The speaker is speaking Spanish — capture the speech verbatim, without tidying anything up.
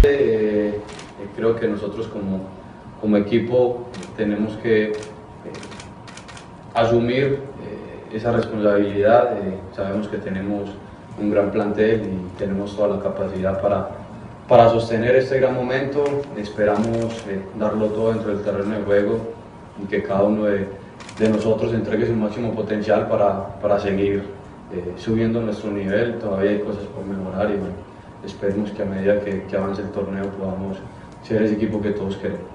Eh, creo que nosotros como, como equipo tenemos que eh, asumir eh, esa responsabilidad. Eh, sabemos que tenemos un gran plantel y tenemos toda la capacidad para, para sostener este gran momento. Esperamos eh, darlo todo dentro del terreno de juego y que cada uno de, de nosotros entregue su máximo potencial para, para seguir eh, subiendo nuestro nivel. Todavía hay cosas por mejorar y bueno, esperemos que a medida que, que avance el torneo podamos ser ese equipo que todos queremos.